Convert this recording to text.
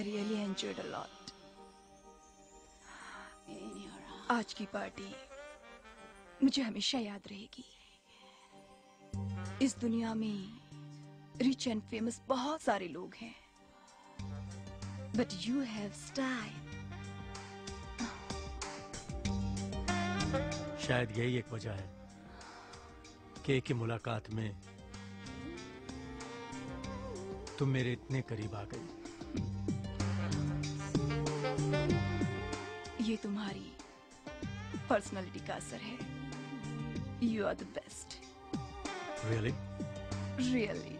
really enjoyed a lot. आज की party मुझे हमेशा याद रहेगी। इस दुनिया में रिच एंड फेमस बहुत सारे लोग हैं, बट यू हैव स्टाइल। शायद यही एक वजह है कि एक ही मुलाकात में तुम मेरे इतने करीब आ गई। ये तुम्हारी पर्सनालिटी का असर है। You are the best. Really? Really?